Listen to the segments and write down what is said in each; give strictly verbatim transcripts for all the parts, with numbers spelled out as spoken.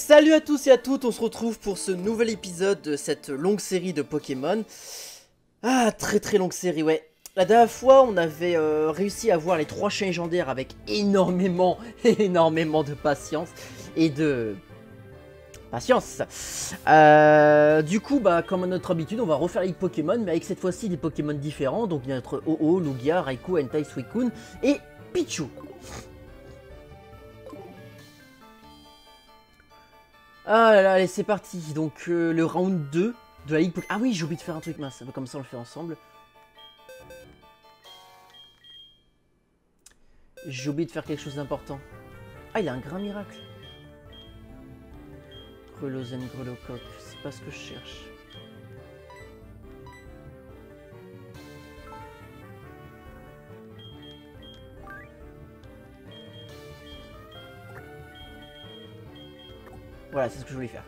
Salut à tous et à toutes, on se retrouve pour ce nouvel épisode de cette longue série de Pokémon. Ah, très très longue série, ouais. La dernière fois, on avait euh, réussi à voir les trois chiens légendaires avec énormément, énormément de patience et de... patience. Euh, du coup, bah, comme à notre habitude, on va refaire les Pokémon, mais avec cette fois-ci des Pokémon différents. Donc il y a notre Ho-Oh, Lugia, Raikou, Entei, Suicune et Pichu. Ah là là, allez, c'est parti. Donc euh, le round deux de la Ligue Pokémon. Ah oui, j'ai oublié de faire un truc, mince. Comme ça, on le fait ensemble. J'ai oublié de faire quelque chose d'important. Ah, il y a un grand miracle. Grelozen, Grelocoq, c'est pas ce que je cherche. Voilà, c'est ce que je voulais faire.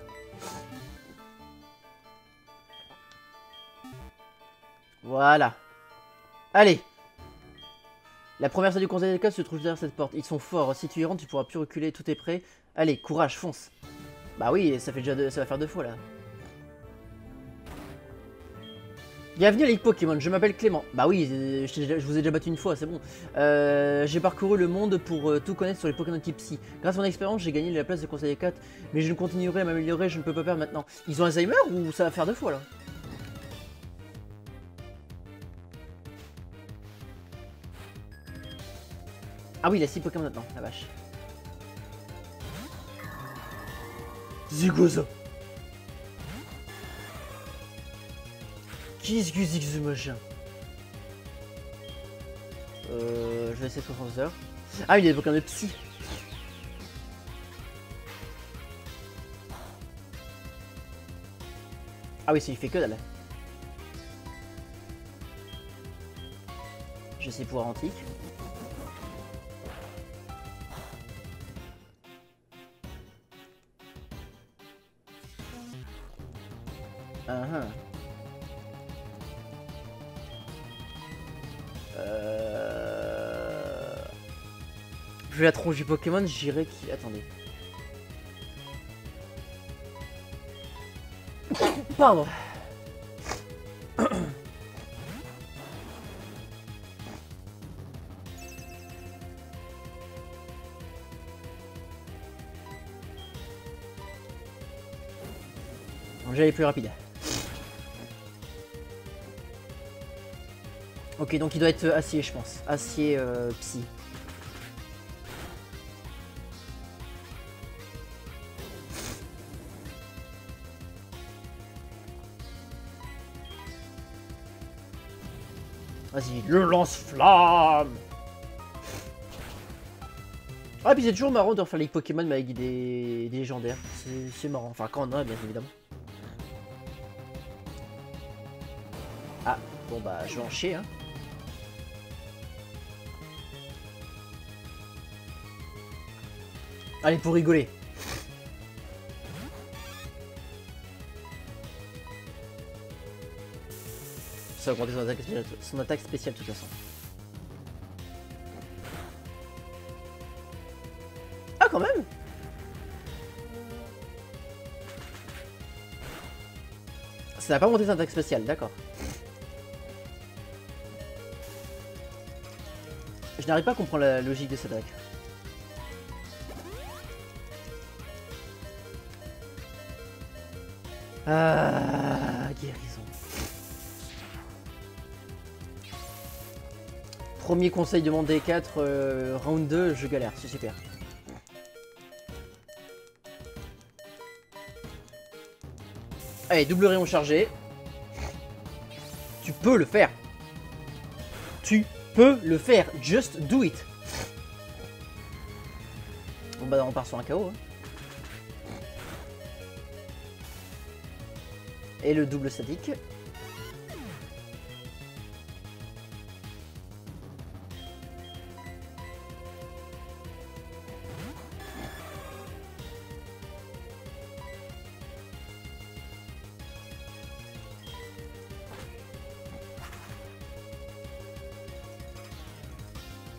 Voilà. Allez. La première salle du conseil d'école se trouve derrière cette porte. Ils sont forts. Si tu y rentres, tu pourras plus reculer. Tout est prêt. Allez, courage, fonce. Bah oui, ça fait déjà deux, ça va faire deux fois là. Bienvenue à la Ligue Pokémon, je m'appelle Clément. Bah oui, je, je vous ai déjà battu une fois, c'est bon. Euh, j'ai parcouru le monde pour euh, tout connaître sur les Pokémon type Psy. Grâce à mon expérience, j'ai gagné la place de conseiller quatre, mais je continuerai à m'améliorer, je ne peux pas perdre maintenant. Ils ont Alzheimer ou ça va faire deux fois là? Ah oui, il a six Pokémon maintenant, la vache. Zigoza. Qui est-ce que c'est que ce machin? Euh, je vais essayer de professeur. Ah, il y a des Pokémon de Psy. Ah oui, il fait que dalle. J'ai ses pouvoirs antiques. Uh -huh. Euh... Vu la tronche du Pokémon, j'irais qu'il... Attendez. Pardon. J'allais plus rapide. Ok, donc il doit être acier, je pense. Acier euh, psy. Vas-y, le lance-flamme. Ah, puis c'est toujours marrant de refaire les Pokémon mais avec des, des légendaires. C'est marrant. Enfin, quand on en a, bien évidemment. Ah, bon bah, je vais en chier, hein. Allez, pour rigoler. Ça va augmenter son attaque spéciale, son attaque spéciale de toute façon. Ah, quand même. Ça n'a pas monté son attaque spéciale, d'accord. Je n'arrive pas à comprendre la logique de cette attaque. Ah, guérison. Premier conseil de mon D quatre, euh, round deux, je galère, c'est super. Allez, double rayon chargé. Tu peux le faire. Tu peux le faire. Just do it. Bon bah on part sur un K O. Hein. Et le double statique.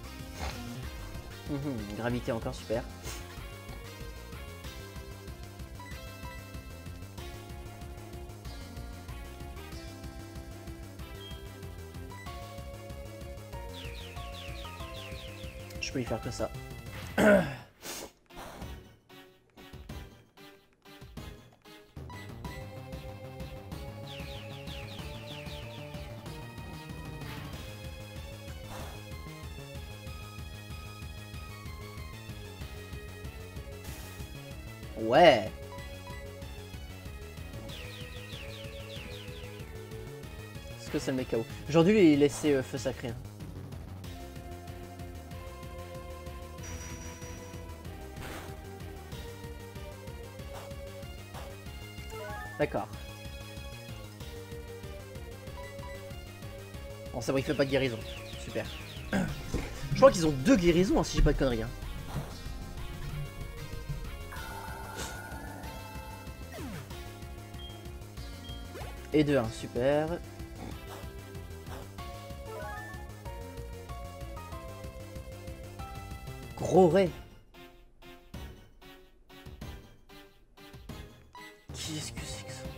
Mmh, gravité encore, super. Je peux lui faire que ça. Ouais. Est-ce que ça le met K O? J'aurais dû lui laisser euh, feu sacré. Hein. D'accord. Bon, ça va, il fait pas de guérison. Super. Je crois qu'ils ont deux guérisons, hein, si j'ai pas de conneries. Hein. Et deux, hein, super. Gros ray. Qu'est-ce que c'est que ça?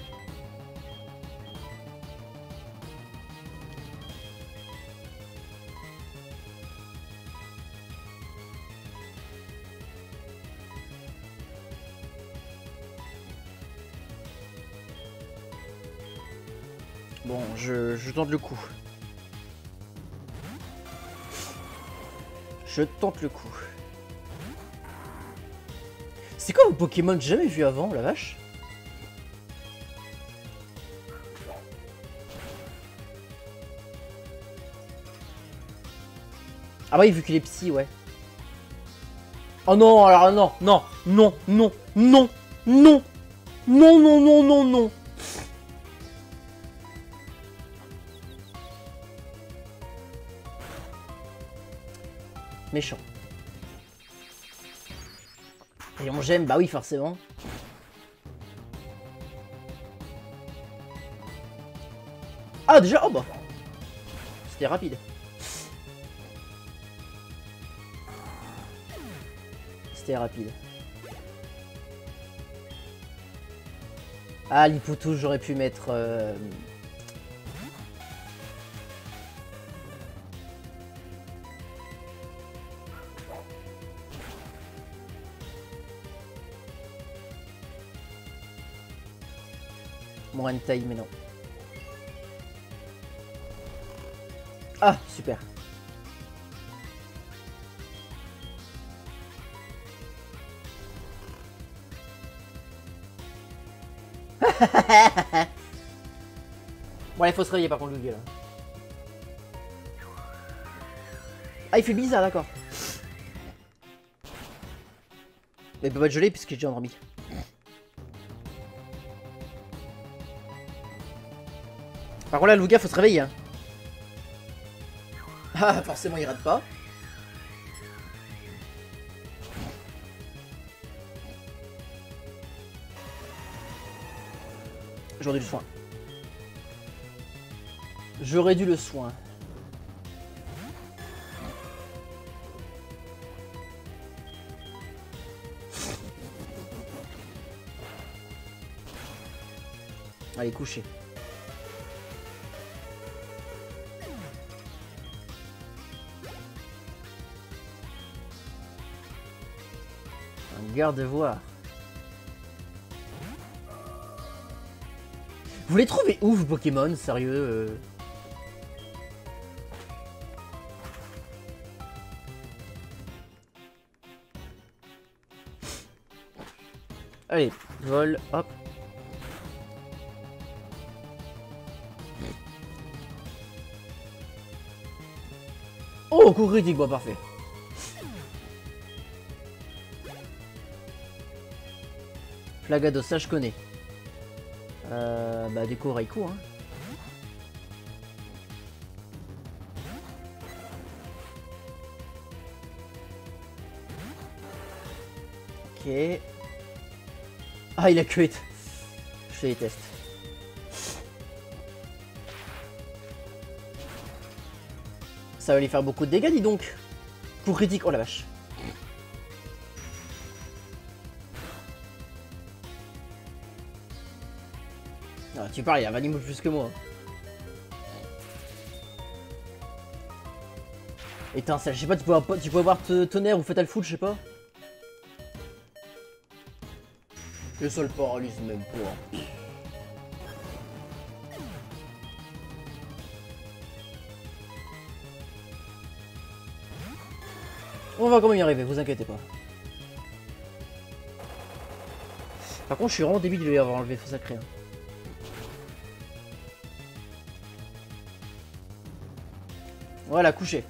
Bon, je, je tente le coup. Je tente le coup. C'est quoi vos Pokémon que j'ai jamais vu avant, la vache? Ah oui, vu qu'il est psy, ouais. Oh non, alors non, non, non, non, non, non, non, non, non, non, non. Méchant. Et on j'aime, bah oui, forcément. Ah, déjà, oh bah. C'était rapide. C'était rapide. Ah, l'Hippotouche, j'aurais pu mettre... Euh... Mon Entei, mais non. Ah, super. Bon, il faut se réveiller par contre, le gars là. Ah, il fait bizarre, d'accord. Mais il peut pas être gelé puisque j'ai déjà endormi. Par contre là, le gars faut se réveiller. Hein. Ah, forcément il rate pas. J'aurais dû le soin. J'aurais dû le soin. Allez, coucher. Un garde-voir. Vous les trouvez où, vos Pokémon, sérieux euh... Allez, vol, hop. Oh, coup critique, bon, parfait. Flagado, ça je connais. Euh, bah, déco Raikou, hein. Ok. Ah, il a quit. Je les teste. Ça va lui faire beaucoup de dégâts, dis donc. Coup critique, oh la vache. Ah, tu parles, il y a vingt mots plus que moi. Étincelle, je sais pas, tu peux avoir, tu peux avoir tonnerre ou fatal foot, je sais pas. Le sol paralyse même pas. On va quand même y arriver, vous inquiétez pas. Par contre, je suis vraiment débile de lui avoir enlevé feu sacré. Hein. Voilà, couché.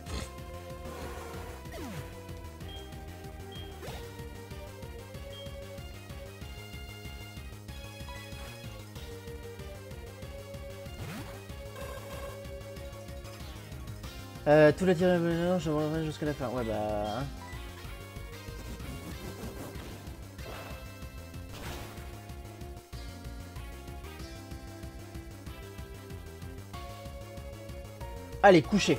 Euh, tout la tiré, je me jusqu'à la fin. Ouais, bah. Hein. Allez, couché.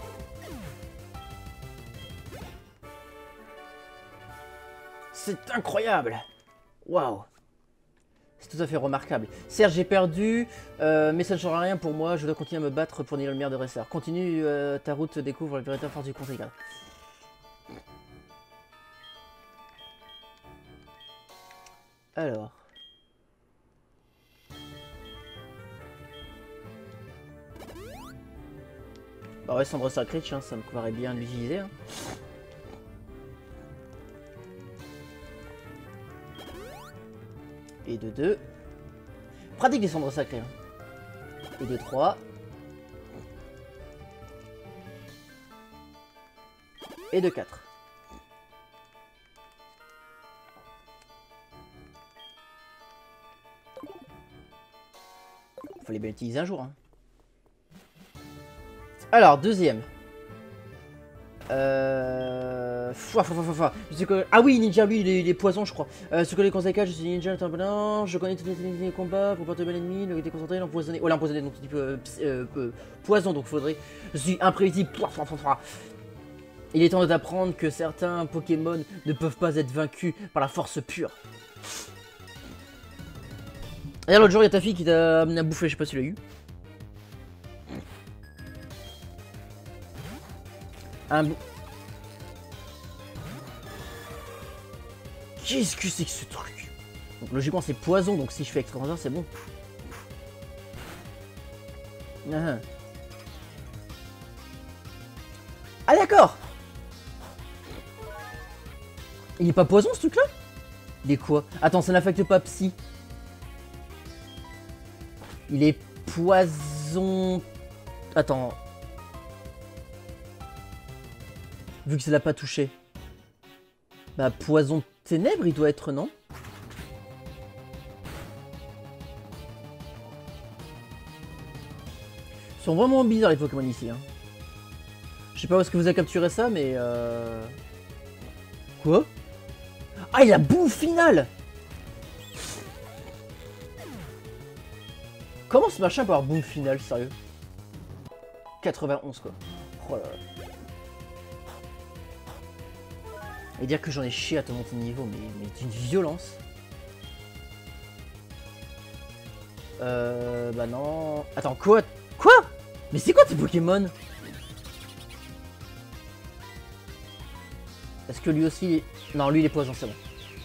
C'est incroyable. Waouh. C'est tout à fait remarquable. Certes, j'ai perdu, euh, mais ça ne changera rien pour moi. Je dois continuer à me battre pour nier le meilleur de Resser. Continue euh, ta route, découvre la véritable force du conseil. Alors. Bah ouais, cendre sacrée, tiens, ça me paraît bien de l'utiliser. Hein. Et de deux. Pratique des cendres sacrées. Hein. Et de trois. Et de quatre. Fallait bien l'utiliser un jour. Hein. Alors, deuxième. Euh... Fouah, fouah, fouah, fouah. Je sais que... Ah oui, ninja, lui, il est, il est poison, je crois. Euh, ce que les conseils je suis ninja, non, je connais toutes les techniques de combat pour perturber l'ennemi, le déconcentrer, l'empoisonner. Oh, l'empoisonner, donc type euh, euh, euh, poison, donc faudrait. Je suis imprévisible. Fouah, fouah, fouah, fouah. Il est temps d'apprendre que certains Pokémon ne peuvent pas être vaincus par la force pure. D'ailleurs, l'autre jour, il y a ta fille qui t'a amené à bouffer, je sais pas si tu l'as eu. Un bou... Qu'est-ce que c'est que ce truc? Donc logiquement c'est poison, donc si je fais extraordinaire c'est bon. Ah, ah d'accord. Il est pas poison ce truc là? Il est quoi? Attends, ça n'affecte pas Psy. Il est poison... Attends... Vu que ça l'a pas touché. Bah, poison ténèbres, il doit être, non? Ils sont vraiment bizarres, les Pokémon ici. Hein. Je sais pas où est-ce que vous avez capturé ça, mais... Euh... Quoi? Ah, il a boue finale! Comment ce machin peut avoir boue finale, sérieux? quatre-vingt-onze, quoi. Oh là là. Et dire que j'en ai chié à te monter de niveau, mais, mais d'une violence. Euh... Bah non... Attends, quoi? Quoi? Mais c'est quoi tes Pokémon? Est-ce que lui aussi... Il est... Non, lui il est poison, c'est bon.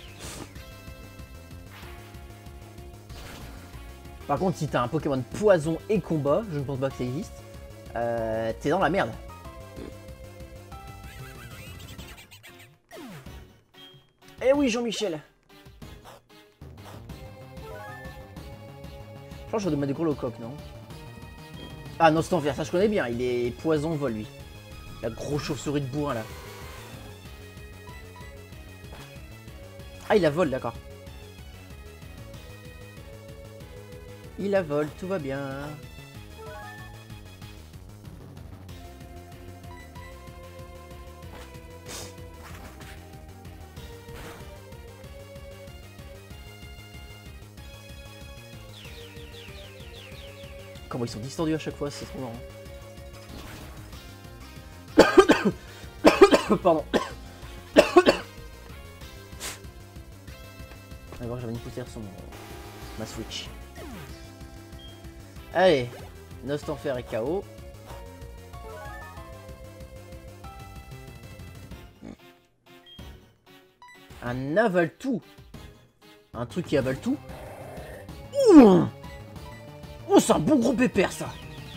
Par contre, si t'as un Pokémon poison et combat, je ne pense pas que ça existe, euh, t'es dans la merde. Eh oui, Jean-Michel. Je pense que je vais demander gros le coq, non? Ah, non, c'est envers, ça je connais bien, il est poison vol, lui. La grosse chauve-souris de bourrin, là. Ah, il la vole, d'accord. Il la vole, tout va bien. Comment ils sont distordus à chaque fois, c'est trop marrant. Pardon. On va voir, j'avais une poussière sur mon... ma Switch. Allez, Nostanfer est K O. Un avale tout. Un truc qui avale tout. Ouh. Oh, c'est un bon gros pépère, ça.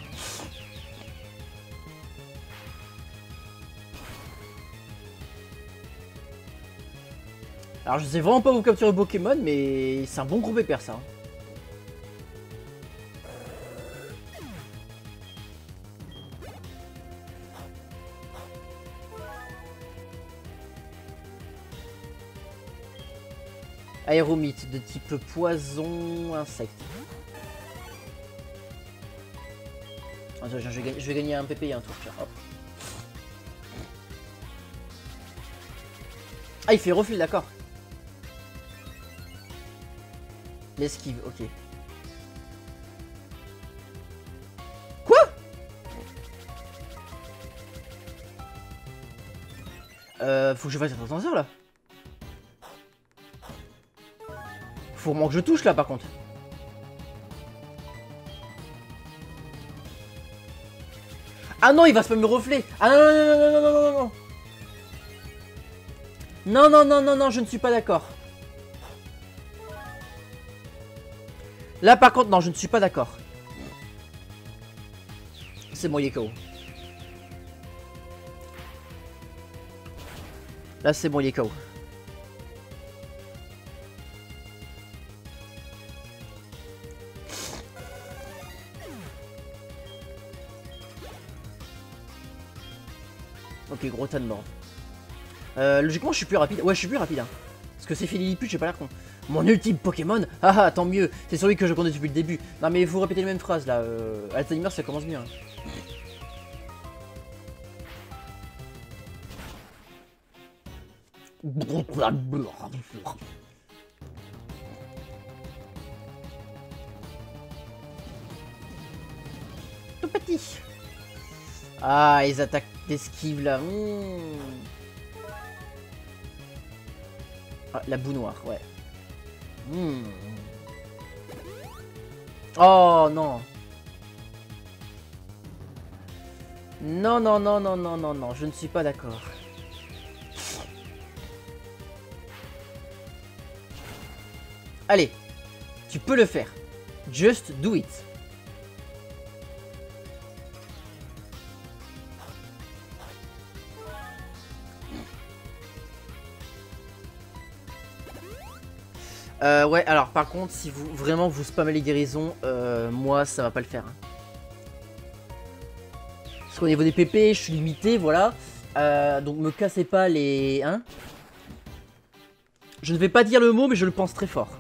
Alors, je sais vraiment pas vous capturer Pokémon, mais c'est un bon gros pépère, ça. Aéromythe de type poison insecte. Attends, je, vais, je vais gagner un P P et un tour. Tiens, hop. Ah, il fait refil, d'accord. L'esquive, ok. Quoi? Euh, faut que je fasse cette ascenseur là. Faut vraiment que je touche là par contre. Ah non, il va se me refler. Ah non, non, non, non, non, non, non, non. Non, non, non, non, non, je ne suis pas d'accord. Là par contre, non, je ne suis pas d'accord. C'est bon, il est K O. Là c'est bon, il est K O. Ok, gros tas de mort. Euh, logiquement, je suis plus rapide. Ouais, je suis plus rapide. Hein. Parce que c'est Philippe, j'ai pas l'air con. Mon ultime Pokémon. Ah ah, tant mieux. C'est celui que je connais depuis le début. Non, mais il faut répéter les mêmes phrases là. Euh, Alzheimer, ça commence bien. Hein. Tout petit. Ah, ils attaquent d'esquive là. Mmh. Ah, la boue noire, ouais. Mmh. Oh non. Non, non, non, non, non, non, non, je ne suis pas d'accord. Allez, tu peux le faire. Just do it. Euh, ouais, alors par contre, si vous vraiment vous spammez les guérisons, euh, moi ça va pas le faire. Hein. Parce qu'au niveau des P P, je suis limité, voilà. Euh, donc me cassez pas les... Hein. Je ne vais pas dire le mot, mais je le pense très fort.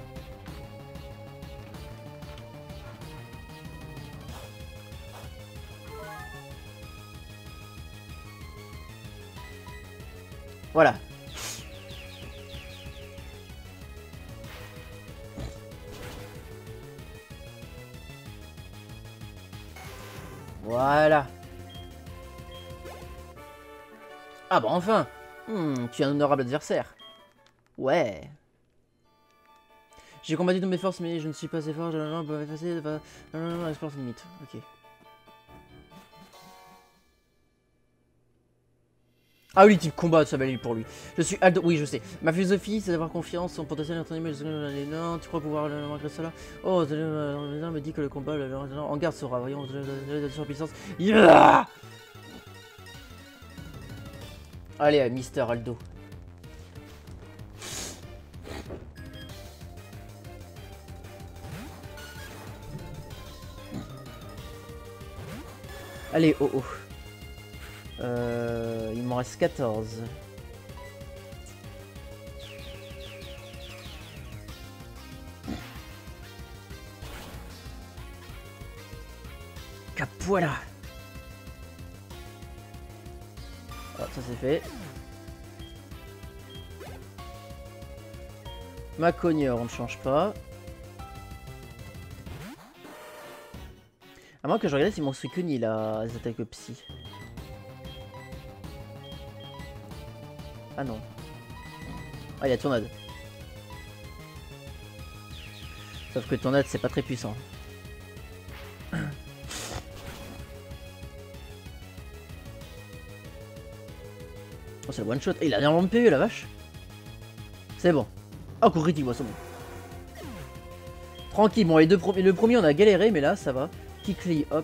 Voilà. Voilà. Ah bah enfin. Hmm, tu es un honorable adversaire. Ouais. J'ai combattu de mes forces, mais je ne suis pas assez fort. Je ne peux pas effacer. Explore ses limites. Ok. Ah oui, type combat, ça va aller pour lui. Je suis Aldo. Oui, je sais. Ma philosophie, c'est d'avoir confiance en potentiel entre guillemets. Non, tu crois pouvoir malgré cela? Oh, le me dit que le combat, en garde sera. Voyons, surpuissance. Yeah. Allez, Mister Aldo. Allez, oh oh. Euh, il m'en reste quatorze. Capoeira. Ah, ça c'est fait. Ma cogneur, on ne change pas. À moins que je regarde si mon Suicune il a des attaques psy. Ah non. Ah, il y a Tornade. Sauf que Tornade c'est pas très puissant. Oh, c'est le one shot. Et il a énormément de P V la vache. C'est bon. Oh, coup critique, moi, c'est bon. Tranquille, bon, les deux premiers, le premier, on a galéré, mais là, ça va. Kikli, hop.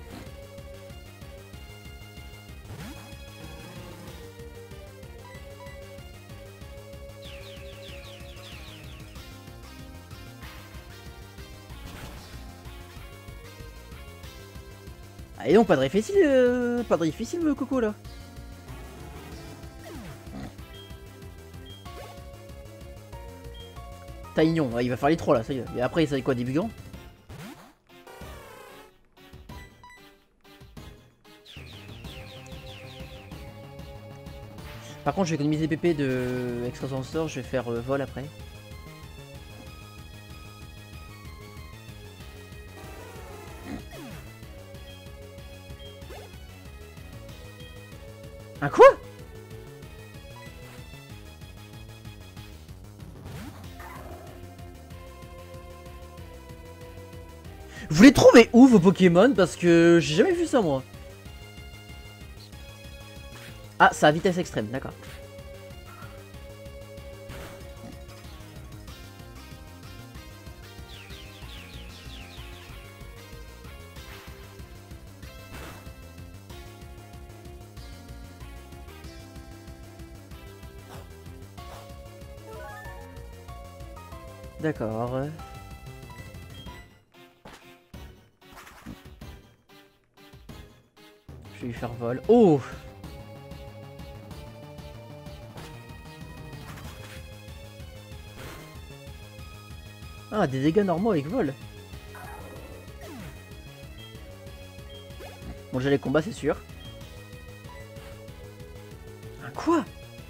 Allez, non, pas de difficile, euh, pas de difficile, le coco, là. Taignon, ouais, il va faire les trois là, ça y est. Et après, ça y est quoi, des bugants? Par contre, je vais économiser P P de extra je vais faire euh, vol après. Un quoi? Vous les trouvez où vos Pokémon? Parce que j'ai jamais vu ça moi. Ah, ça a vitesse extrême, d'accord. D'accord. Je vais lui faire vol. Oh! Ah, des dégâts normaux avec vol. Bon, j'ai les combats, c'est sûr. Un quoi?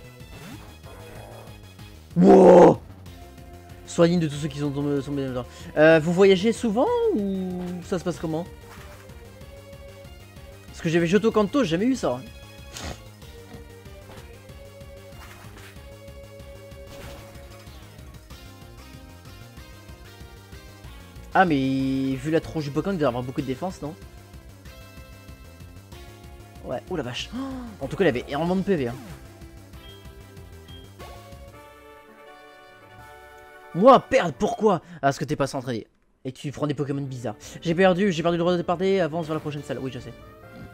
Wow! Sois digne de tous ceux qui sont tombés, tombés dedans. Euh, vous voyagez souvent ou ça se passe comment? Parce que j'avais Johto Kanto, j'ai jamais eu ça. Hein. Ah mais vu la tronche du Pokémon, il doit avoir beaucoup de défense, non? Ouais, oh la vache. Oh, en tout cas, il avait énormément de P V. Hein. Moi, perdre, pourquoi? Ah, parce que t'es pas s'entraîner. Et tu prends des Pokémon bizarres. J'ai perdu, j'ai perdu le droit de parler, avance vers la prochaine salle. Oui, je sais.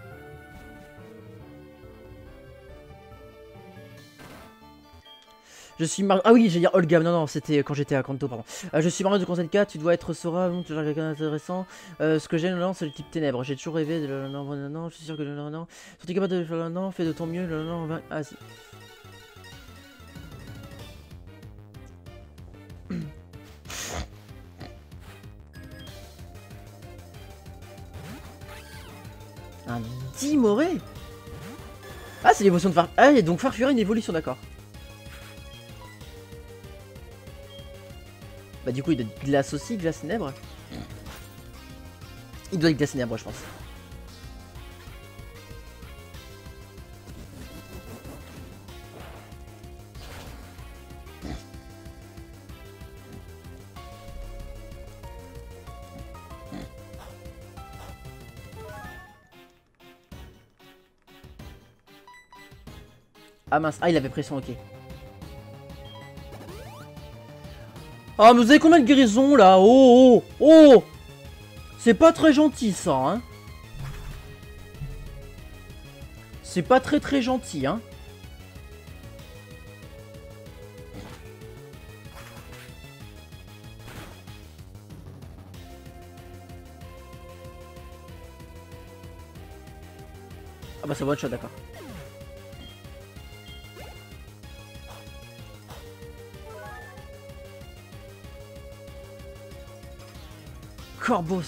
Je suis Mario. Ah oui, j'ai dit Olga. Non, non, c'était quand j'étais à Kanto, pardon. Euh, je suis Mario du Conseil quatre. Tu dois être Sora. Tu as quelqu'un d'intéressant. Euh, ce que j'ai, non, c'est le type ténèbres. J'ai toujours rêvé de. Non, non, non, je suis sûr que. Non, non. Si tu es capable de faire. Non, fais de ton mieux. Non, non, ah, si. Un Dimoré. Ah, c'est l'évolution de Far. Ah, et donc Farfuré, une évolution, d'accord. Bah, du coup, il doit être glace aussi, glace ténèbres. Il doit être glace ténèbres, je pense. Ah mince, ah il avait pression, ok. Ah mais vous avez combien de guérisons là? Oh oh oh! C'est pas très gentil ça, hein. C'est pas très très gentil, hein. Ah bah c'est one shot, d'accord. Corvos.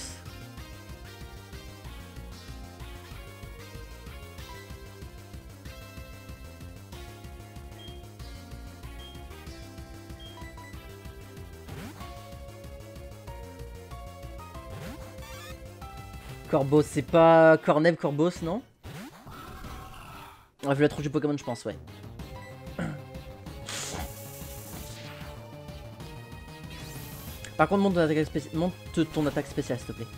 Corvos, c'est pas Corneb Corvos, non? On a vu la tronche du Pokémon, je pense, ouais. Par contre, monte ton attaque, spéci... monte ton attaque spéciale, s'il te plaît.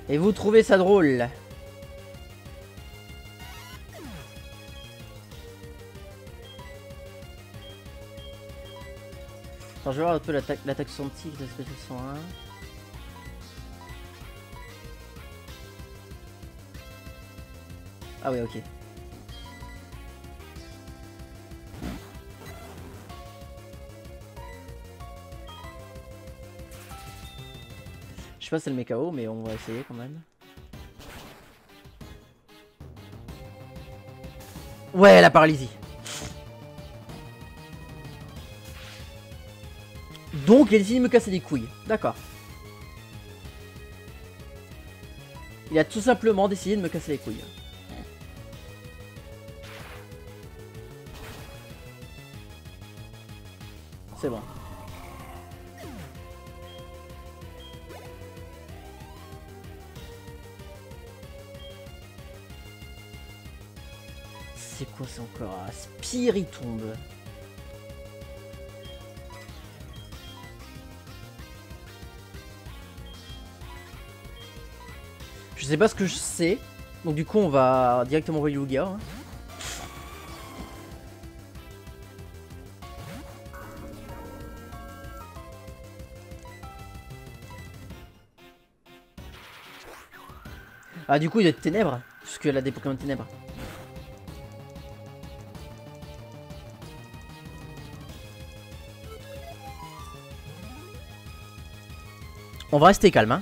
Et vous trouvez ça drôle? Alors je vais voir un peu l'attaque l'attaque soixante-six de spécial cent un. Ah ouais, ok. Je sais pas si c'est le met K O, mais on va essayer quand même. Ouais, la paralysie. Donc il a décidé de me casser les couilles. D'accord. Il a tout simplement décidé de me casser les couilles. C'est bon. C'est quoi ça encore? Ah, Spiritomb. Je sais pas ce que je sais. Donc du coup on va directement envoyer Lugia. Hein. Ah du coup il y a de ténèbres. Parce qu'elle a des Pokémon de ténèbres. On va rester calme hein.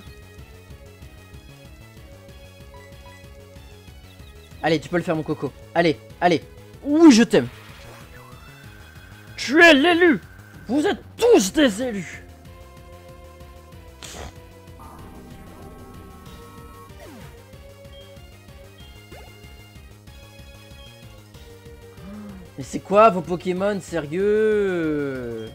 Allez, tu peux le faire mon coco. Allez, allez. Oui, je t'aime. Tu es l'élu. Vous êtes tous des élus. Mais c'est quoi vos Pokémon, sérieux?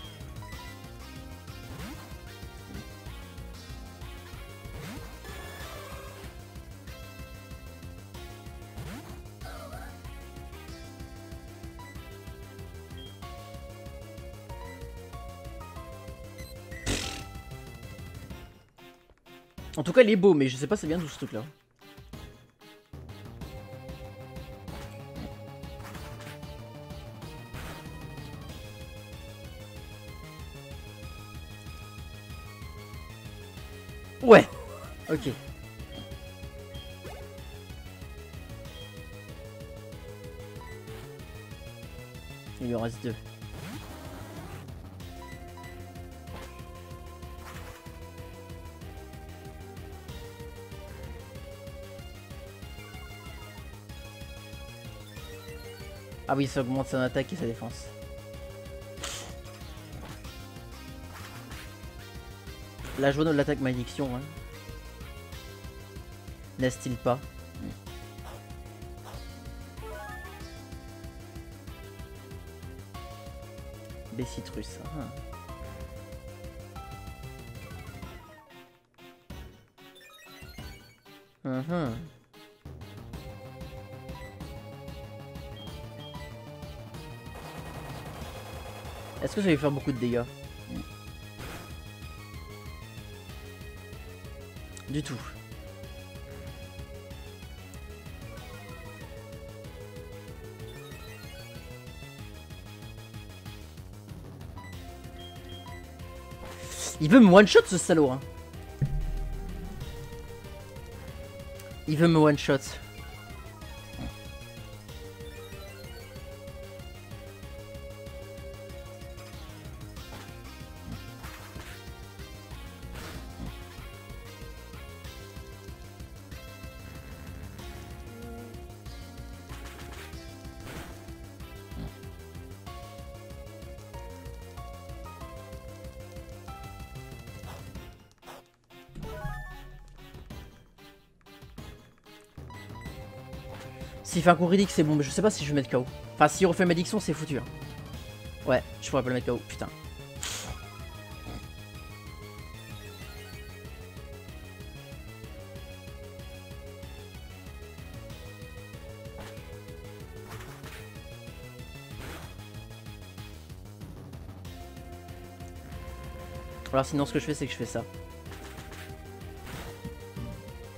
En tout cas, il est beau, mais je sais pas ça vient d'où ce truc là. Ouais. Ok. Il lui en reste deux. Ah oui, ça augmente son attaque et sa défense. La joie de l'attaque malédiction, hein. N'est-il pas? Bessitrus. Ah. Uh-huh. Est-ce que ça va faire beaucoup de dégâts? Du tout. Il veut me one-shot ce salaud hein. Il veut me one-shot. S'il fait un coup ridicule c'est bon, mais je sais pas si je vais mettre K O. Enfin, s'il refait malédiction, c'est foutu. Hein. Ouais, je pourrais pas le mettre K O, putain. Alors sinon ce que je fais c'est que je fais ça.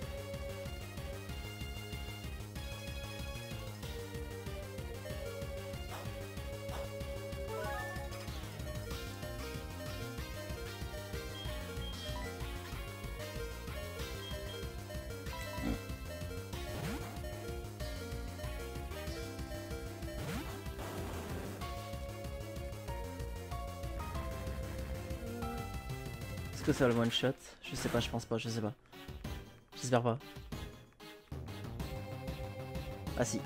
que ça va le one shot? Je sais pas, je pense pas, je sais pas. J'espère pas. Ah si.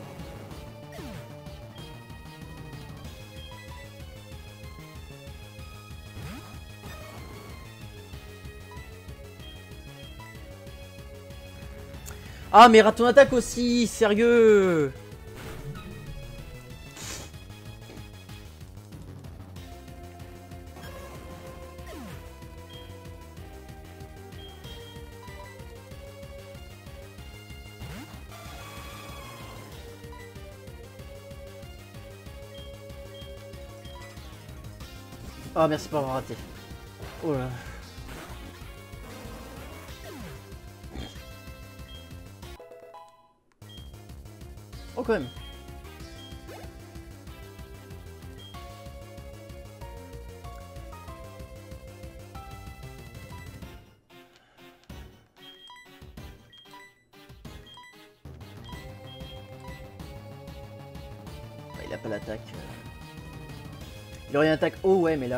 Ah mais rate ton attaque aussi, sérieux. Ah merci pour avoir raté. Oh là. Oh quand même. Il a pas l'attaque. Il aurait une attaque haut, ouais, mais là...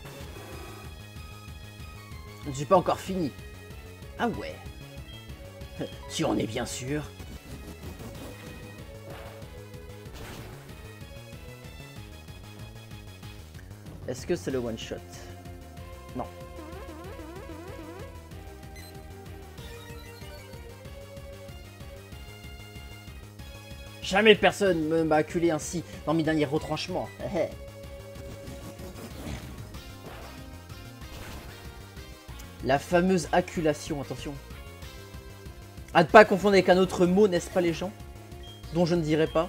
Je ne suis pas encore fini. Ah ouais. Tu en es bien sûr? Est-ce que c'est le one shot? Non. Jamais personne ne m'a acculé ainsi dans mes derniers retranchements. La fameuse acculation, attention. À ne pas confondre avec un autre mot, n'est-ce pas les gens? Dont je ne dirai pas.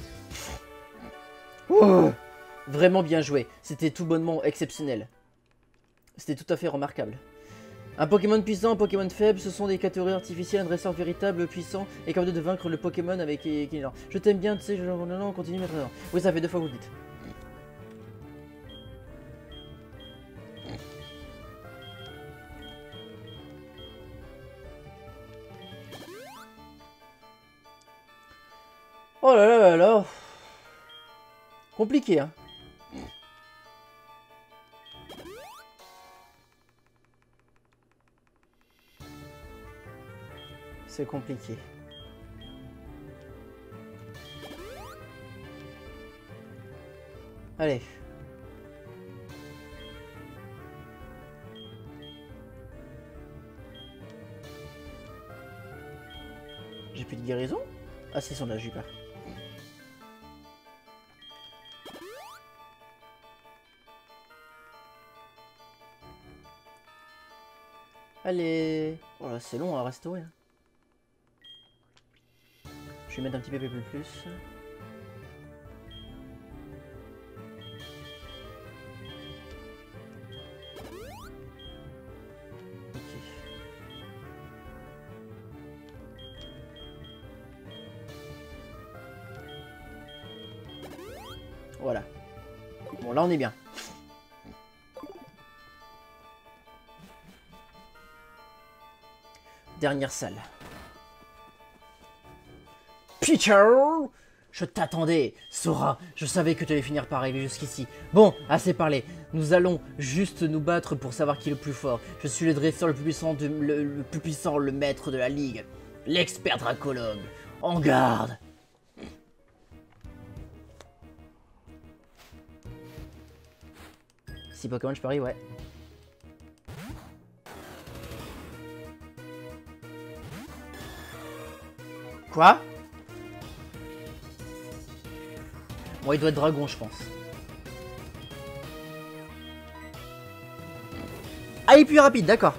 Oh, vraiment bien joué. C'était tout bonnement exceptionnel. C'était tout à fait remarquable. Un Pokémon puissant, un Pokémon faible, ce sont des catégories artificielles, un dresseur véritable, puissant, et capable de vaincre le Pokémon avec équilibre. Je t'aime bien, tu sais, je... non, non, continue maintenant. Oui, ça fait deux fois que vous le dites. Oh là là là là. Compliqué, hein. C'est compliqué. Allez. J'ai plus de guérison? Ah si, son là, j'ai pas. Allez. Oh là, c'est long à restaurer. Hein. Je vais mettre un petit peu plus plus. Voilà. Bon, là on est bien. Dernière salle. Peter! Je t'attendais, Sora. Je savais que tu allais finir par arriver jusqu'ici. Bon, assez parlé. Nous allons juste nous battre pour savoir qui est le plus fort. Je suis le dresseur le plus puissant, de, le, le plus puissant, le maître de la ligue. L'expert dracologue. En garde! Si Pokémon, je parie, ouais. Quoi? Bon, il doit être dragon, je pense. Ah, il est plus rapide, d'accord.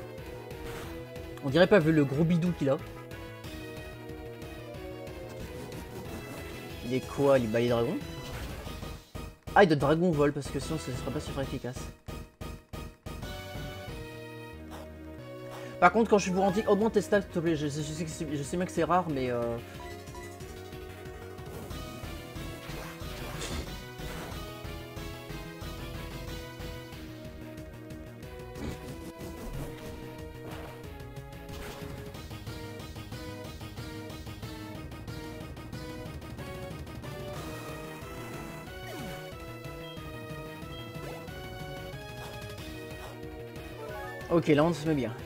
On dirait pas vu le gros bidou qu'il a. Il est quoi, il bat les dragons? Ah, il doit être dragon vol, parce que sinon ce sera pas super efficace. Par contre, quand je suis pour antique, augmente tes stats, s'il te plaît. Je, je, je, sais, je sais bien que c'est rare, mais... Euh... Ok, là on se met bien.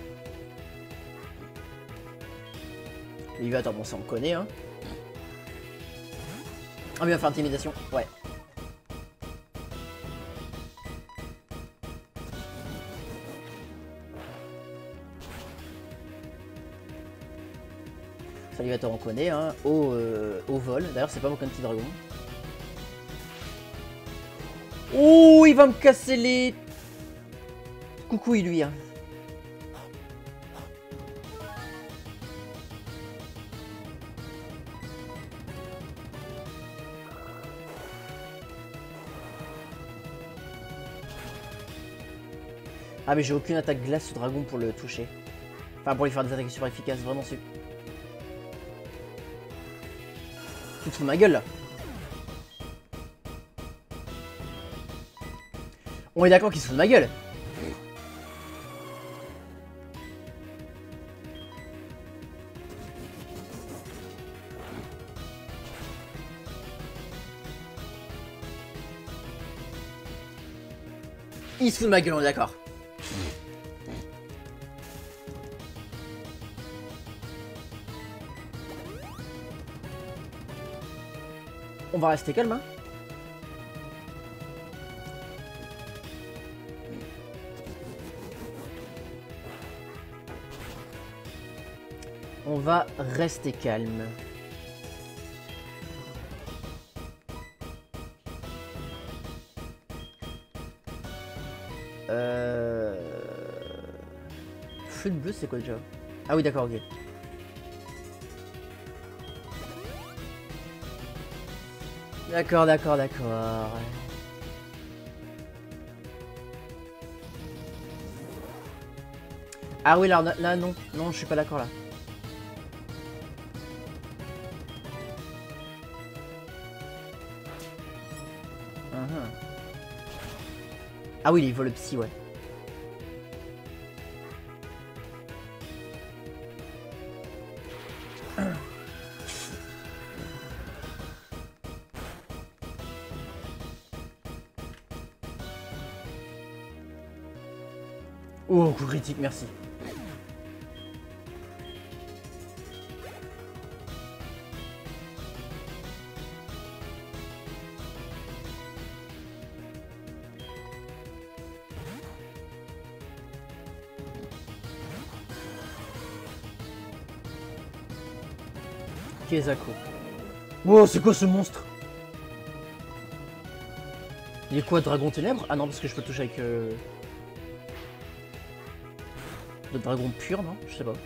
Léviator, bon ça on le connaît hein. Ah mais il va faire intimidation, ouais. Léviator on connaît hein, au, euh, au vol, d'ailleurs c'est pas mon petit dragon. Oh il va me casser les... Coucou lui hein. Ah mais j'ai aucune attaque glace ce dragon pour le toucher. Enfin pour lui faire des attaques super efficaces, vraiment super. Tu te fous de ma gueule là. On est d'accord qu'il se fout de ma gueule. Il se fout de ma gueule, on est d'accord. On va rester calme hein. On va rester calme. Euh... Flûte bleue c'est quoi déjà? Ah oui d'accord ok. D'accord, d'accord, d'accord. Ah oui, là, là, non. Non, je suis pas d'accord, là. Uh-huh. Ah oui, il vole le psy, ouais. Oh, coup critique, merci. Kezako. Wow, c'est quoi ce monstre? Il est quoi, dragon ténèbres? Ah non, parce que je peux toucher avec... Euh... Le dragon pur, non? Je sais pas.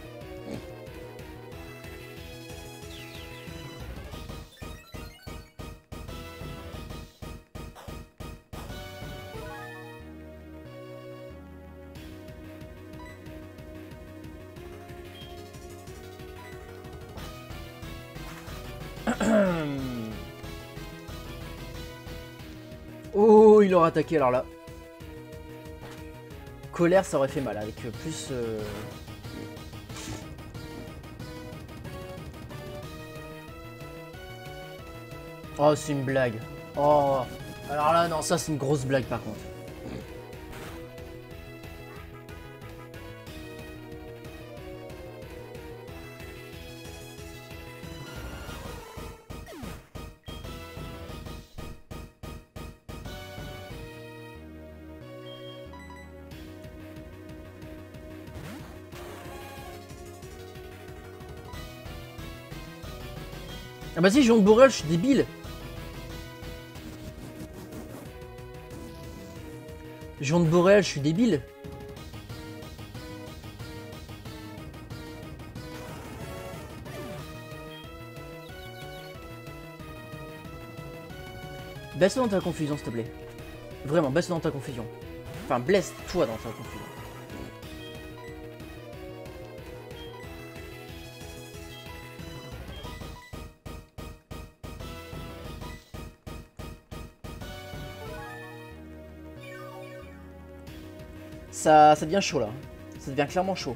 Oh, il aura attaqué alors là. Colère, ça aurait fait mal avec plus... Euh... Oh, c'est une blague. Oh, alors là, non, ça c'est une grosse blague par contre. Ah bah si, Géant de Boréal, je suis débile. Géant de Boréal, je suis débile. Baisse-toi dans ta confusion, s'il te plaît. Vraiment, baisse-toi dans ta confusion. Enfin, blesse-toi dans ta confusion. Ça, ça devient chaud là. Ça devient clairement chaud.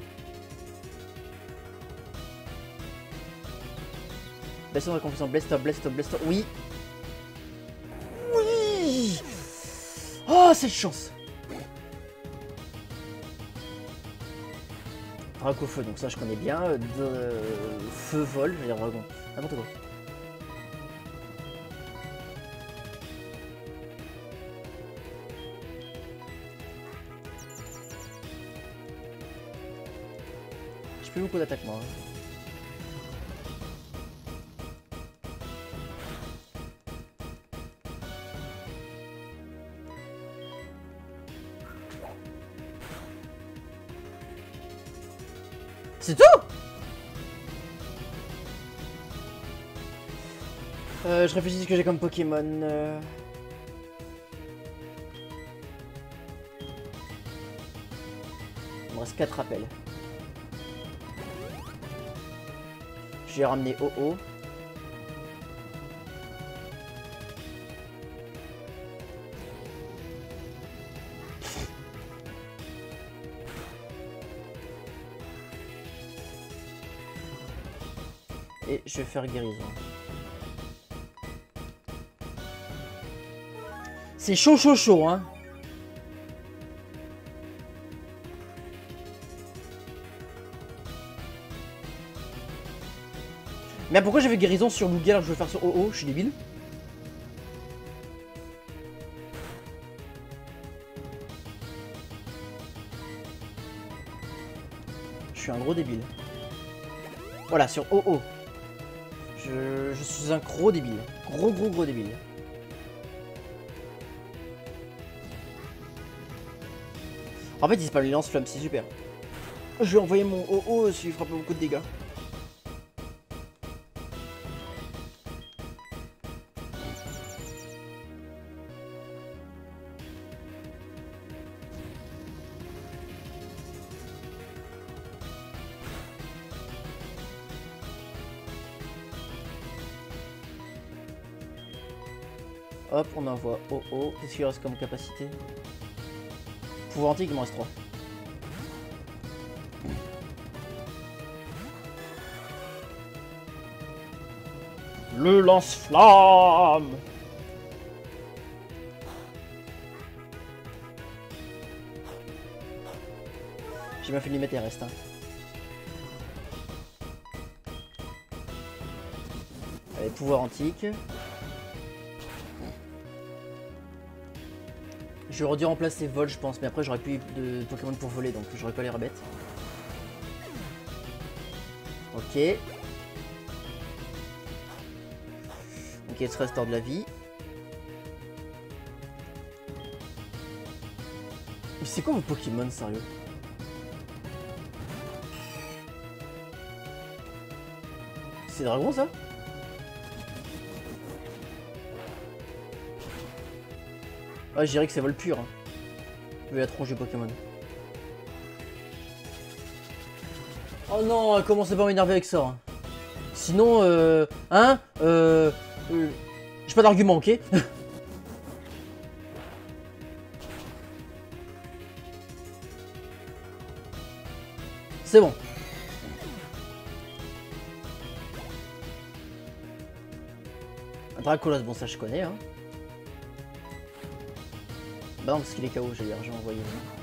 Baisse-toi dans ta confusion. Blesse-toi, blesse-toi, blesse-toi. Oui. Oui. Oh, cette chance. Draco feu, donc ça je connais bien. De... Feu vol, je veux dire dragon. N'importe quoi. J'ai plus beaucoup d'attaque moi. C'est tout. euh, Je réfléchis à ce que j'ai comme Pokémon. Euh... Il me reste quatre rappels. J'ai ramené O-O. Et je vais faire guérison. C'est chaud chaud chaud hein. Mais pourquoi j'avais guérison sur Lugia alors que je veux faire sur O O? Je suis débile. Je suis un gros débile. Voilà, sur O O. Je, je suis un gros débile. Gros gros gros débile. En fait, il se passe les lance-flammes, c'est super. Je vais envoyer mon O O s'il fera pas beaucoup de dégâts. Hop, on envoie O O. Qu'est-ce qu'il reste comme capacité? Pouvoir antique, il m'en reste trois. Le lance-flamme. J'ai bien fait de lui mettre les restes. Hein. Allez, pouvoir antique. J'aurais dû remplacer vol, je pense, mais après j'aurais plus de Pokémon pour voler, donc j'aurais pas les remettre. Ok. Ok, il se restaure de la vie. Mais c'est quoi vos Pokémon, sérieux? C'est dragon, ça? Ouais, je dirais que c'est vol pur. Hein. Vu la tronche du Pokémon. Oh non, commencez pas à m'énerver avec ça. Hein. Sinon, euh... Hein Euh... euh J'ai pas d'argument, ok? C'est bon. Un Dracolos, bon ça je connais, hein. Bah non, parce qu'il est K O, j'ai j'ai envoyé.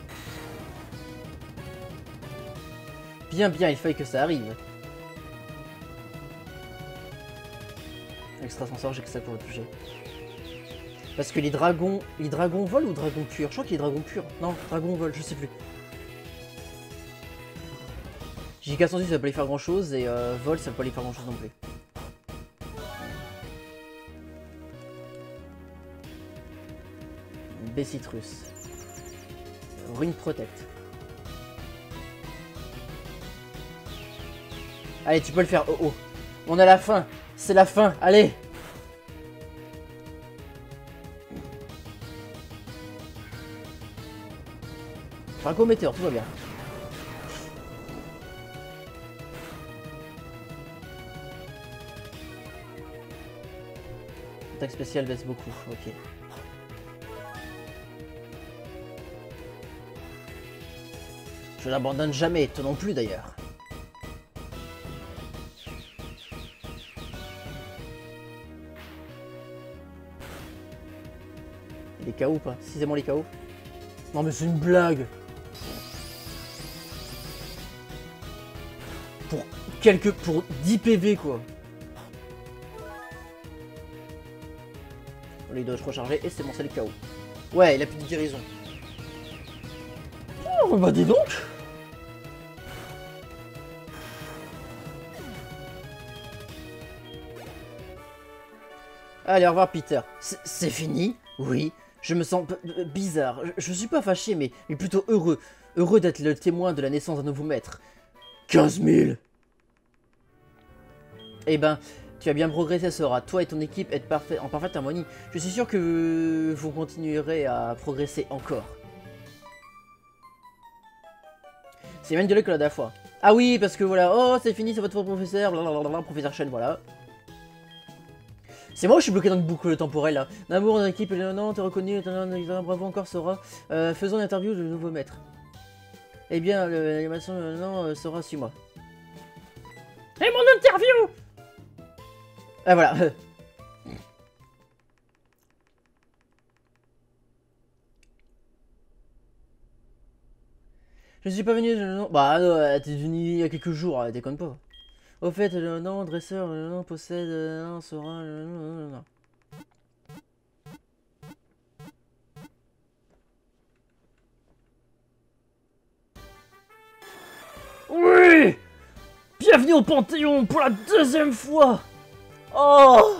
Bien, bien, il fallait que ça arrive. Extrasensor, j'ai que ça pour le toucher. Parce que les dragons... Les dragons volent ou dragons purs? Je crois qu'il est dragon pur. Non, dragon vol, je sais plus. J K cent dix, ça va pas lui faire grand chose, et euh, vol, ça va pas lui faire grand chose non plus. Citrus. Rune Protect. Allez, tu peux le faire. Oh oh. On a la fin. C'est la fin. Allez. Draco Météore, tout va bien. Attaque spéciale baisse beaucoup. Ok. Je n'abandonne jamais, toi non plus d'ailleurs. Il est K O ou pas? Si c'est moi les K O. Non mais c'est une blague. Pour quelques... pour dix P V quoi. Il doit se recharger et c'est bon, c'est le K O. Ouais, il a plus de guérison. Oh, bah dis donc. Allez, au revoir Peter. C'est fini? Oui. Je me sens bizarre. Je, je suis pas fâché, mais, mais plutôt heureux. Heureux d'être le témoin de la naissance d'un nouveau maître. quinze mille. Eh ben... Tu as bien progressé, Sora. Toi et ton équipe êtes parfait, en parfaite harmonie. Je suis sûr que vous continuerez à progresser encore. C'est même de que la dernière fois. Ah oui, parce que voilà. Oh, c'est fini, c'est votre professeur. Blablabla, professeur Chen, voilà. C'est moi, je suis bloqué dans une boucle temporelle là. D'amour, dans l'équipe, non, t'es reconnu. Bravo encore, Sora. Euh, faisons une interview de nouveau maître. Eh bien, l'animation, non, Sora, suis-moi. Et mon interview! Ah voilà. Je suis pas venu, non. Bah non, t'es venu il y a quelques jours, déconne pas. Au fait, le non, dresseur, le non, possède, le non, sera, le non, non, non. Oui! Bienvenue au Panthéon pour la deuxième fois! Oh!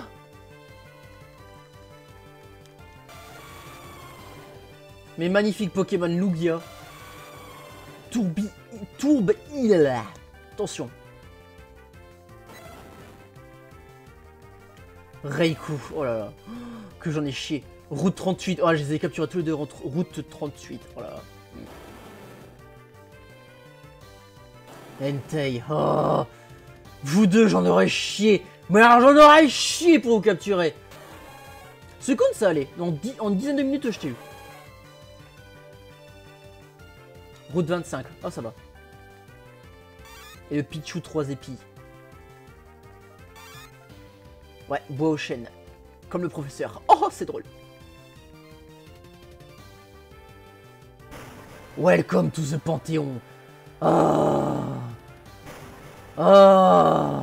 Mes magnifiques Pokémon Lugia. Tourbi... Tourbe... Attention. Raikou. Oh là là. Que j'en ai chié. Route trente-huit. Oh, je les ai capturés tous les deux. Route trente-huit. Oh là là. Entei. Oh. Vous deux, j'en aurais chié. Mais alors, j'en aurais chié pour vous capturer. C'est con ça, allez. En, dix, en dizaine de minutes, je t'ai eu. Route vingt-cinq. Oh, ça va. Et le Pichu trois épis. Ouais, bois aux chênes. Comme le professeur. Oh, c'est drôle. Welcome to the Panthéon. Ah. Ah.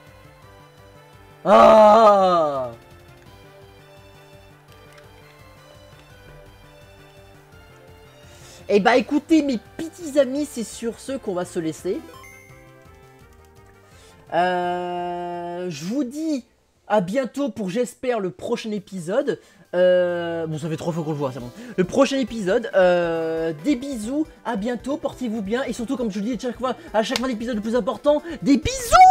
Ah. Eh bah écoutez mes petits amis, c'est sur ce qu'on va se laisser. Euh, je vous dis à bientôt pour, j'espère, le prochain épisode. Euh, bon, ça fait trois fois qu'on le voit, c'est bon. Le prochain épisode. Euh, des bisous, à bientôt, portez-vous bien. Et surtout, comme je le dis à chaque fois, à chaque fin d'épisode le plus important, des bisous!